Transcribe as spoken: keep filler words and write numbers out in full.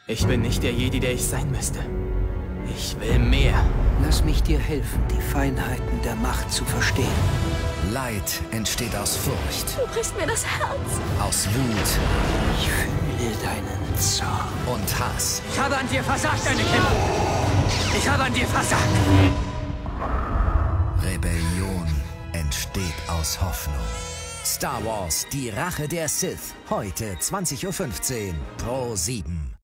Ich bin nicht der Jedi, der ich sein müsste. Ich will mehr. Lass mich dir helfen, die Feinheiten der Macht zu verstehen. Leid entsteht aus Furcht, Du brichst mir das Herz. aus Wut Ich fühle deinen Zorn. und Hass. Ich habe an dir versagt, deine Kinder. Ich habe an dir versagt. Rebellion entsteht aus Hoffnung. Star Wars, die Rache der Sith. Heute zwanzig Uhr fünfzehn pro sieben.